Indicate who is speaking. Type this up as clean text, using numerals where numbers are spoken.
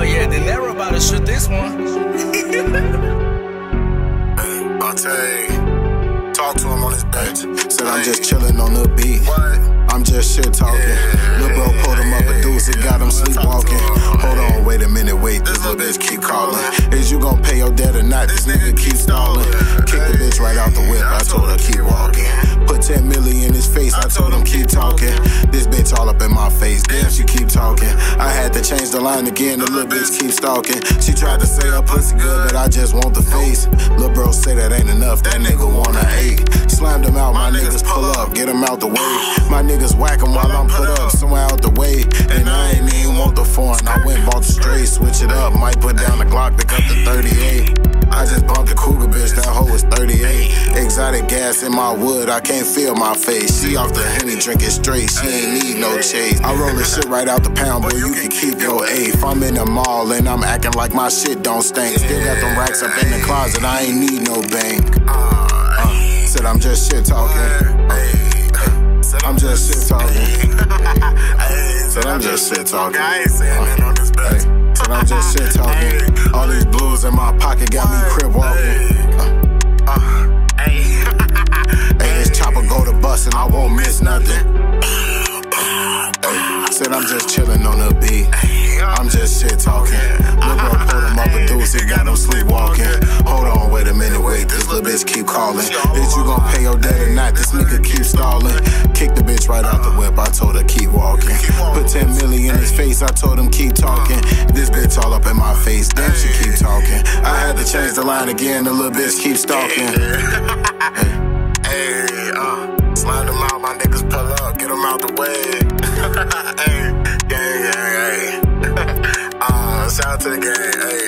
Speaker 1: yeah, De Niro about to shoot this one.
Speaker 2: I'll talk to him on his bench.
Speaker 3: Said I'm just chillin' on the beat.
Speaker 2: What?
Speaker 3: I'm just shit talking. Lil' bro pulled him up a deuce, it got him sleepwalking. Hold on, wait a minute, wait, this little bitch keep calling. Is you gon' pay your debt or not? This nigga keep stalling. Kick the bitch right out the whip, I told her keep walking. Put 10 million in his face, I told him keep talking. This bitch all up in my face, damn she keep talking. I had to change the line again, the little bitch keep stalking. She tried to say her pussy good, but I just want the face. Lil' bro say that ain't enough, that nigga wanna hate. Slammed him out, my niggas pull up, get him out the way. My niggas whack him while I'm put up, somewhere out the way. And I ain't even want the foreign, I went bought the straight, switch it up, might put down the Glock, pick up the 38. I just bumped the Cougar bitch, that hoe was 38. Exotic gas in my wood, I can't feel my face. She off the Henny, drinking straight, she ain't need no chase. I roll this shit right out the pound, boy, you can keep your eighth. I'm in the mall and I'm acting like my shit don't stink. Still got them racks up in the closet, I ain't need no bank. Said I'm just shit talking. I'm just shit talking. Said I'm just shit talking.
Speaker 2: I ain't saying that on this bench.
Speaker 3: Said I'm just shit talking. All these blues in my pocket got me crib walking. Hey, this chopper go to bust and I won't miss nothing. Said I'm just chillin' on the beat. I'm just shit talking. Lil' bro pulled him up a deuce, it got him sleepwalking. Hold on, wait a minute, wait, this little bitch keep calling. Is you gon' pay your debt or not? This nigga keep stalling. Kick the bitch right out the whip, I told her keep walking. Put 10 million in his face, I told him keep talking. This bitch all up in my face, damn she keep talking. I had to change the line again, the little bitch keep stalking.
Speaker 2: Slide him out, my niggas pull up, get him out the way. Hey, gang, gang, hey. Shout out to the gang, hey.